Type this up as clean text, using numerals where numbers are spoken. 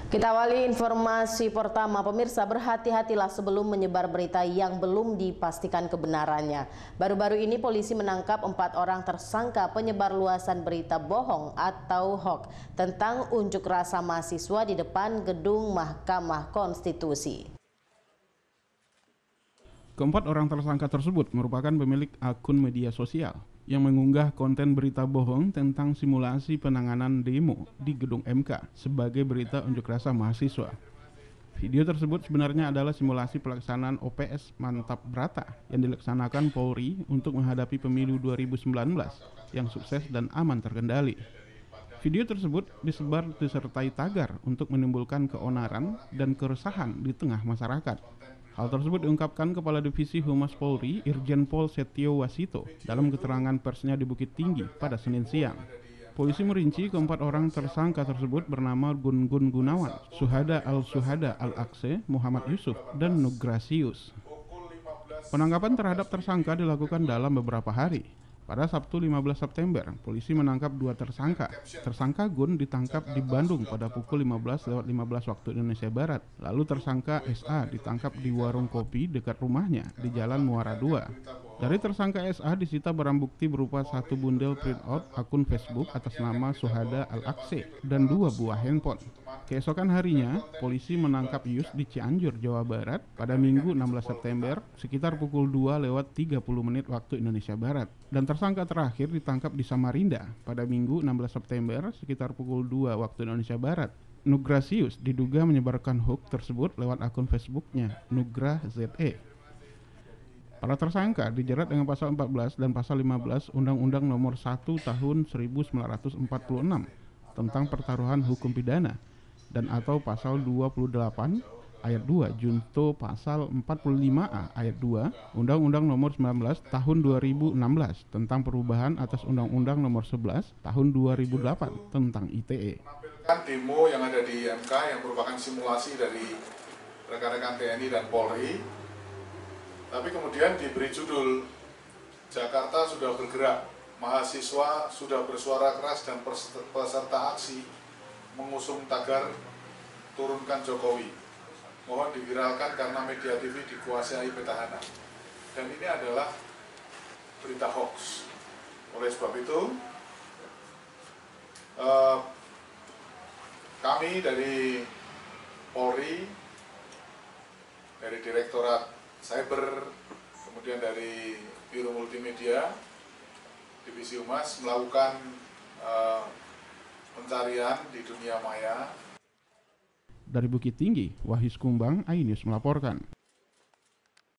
Kita awali informasi pertama, pemirsa, berhati-hatilah sebelum menyebar berita yang belum dipastikan kebenarannya. Baru-baru ini polisi menangkap 4 orang tersangka penyebar luasan berita bohong atau hoax tentang unjuk rasa mahasiswa di depan gedung Mahkamah Konstitusi. Keempat orang tersangka tersebut merupakan pemilik akun media sosial yang mengunggah konten berita bohong tentang simulasi penanganan demo di gedung MK sebagai berita unjuk rasa mahasiswa. Video tersebut sebenarnya adalah simulasi pelaksanaan OPS Mantap Brata yang dilaksanakan Polri untuk menghadapi pemilu 2019 yang sukses dan aman terkendali. Video tersebut disebar disertai tagar untuk menimbulkan keonaran dan keresahan di tengah masyarakat. Hal tersebut diungkapkan Kepala Divisi Humas Polri, Irjen Pol Setio Wasito, dalam keterangan persnya di Bukit Tinggi pada Senin siang. Polisi merinci keempat orang tersangka tersebut bernama Gun-Gun Gunawan, Suhada Al-Suhada Al-Akse, Muhammad Yusuf, dan Nugrasius. Penangkapan terhadap tersangka dilakukan dalam beberapa hari. Pada Sabtu 15 September, polisi menangkap 2 tersangka. Tersangka Gun ditangkap di Bandung pada pukul 15.15 waktu Indonesia Barat. Lalu tersangka SA ditangkap di warung kopi dekat rumahnya di Jalan Muara 2. Dari tersangka SA disita barang bukti berupa 1 bundel printout akun Facebook atas nama Suhada Al-Akse dan 2 buah handphone. Keesokan harinya, polisi menangkap Yus di Cianjur, Jawa Barat pada Minggu 16 September sekitar pukul 2:30 waktu Indonesia Barat. Dan tersangka terakhir ditangkap di Samarinda pada Minggu 16 September sekitar pukul 2 waktu Indonesia Barat. Nugrasius diduga menyebarkan hoax tersebut lewat akun Facebooknya, Nugra ZE. Para tersangka dijerat dengan pasal 14 dan pasal 15 Undang-Undang Nomor 1 Tahun 1946 tentang pertaruhan hukum pidana dan atau pasal 28 ayat 2 junto pasal 45A ayat 2 Undang-Undang Nomor 19 Tahun 2016 tentang perubahan atas Undang-Undang Nomor 11 Tahun 2008 tentang ITE. Demo yang ada di MK yang merupakan simulasi dari rekan-rekan TNI dan Polri, tapi kemudian diberi judul Jakarta sudah bergerak, mahasiswa sudah bersuara keras dan peserta aksi mengusung tagar turunkan Jokowi. Mohon diviralkan karena media TV dikuasai petahana. Dan ini adalah berita hoax. Oleh sebab itu, kami dari Polri, dari Direktorat Cyber, kemudian dari Biro Multimedia, Divisi Humas melakukan pencarian di dunia maya. Dari Bukit Tinggi, Wahyu Kumbang, iNews melaporkan.